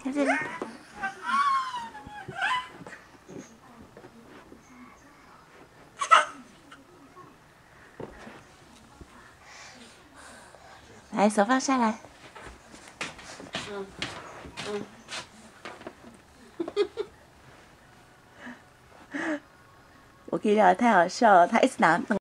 看这里。来，手放下来。我跟你讲，太好笑了，他一直拿。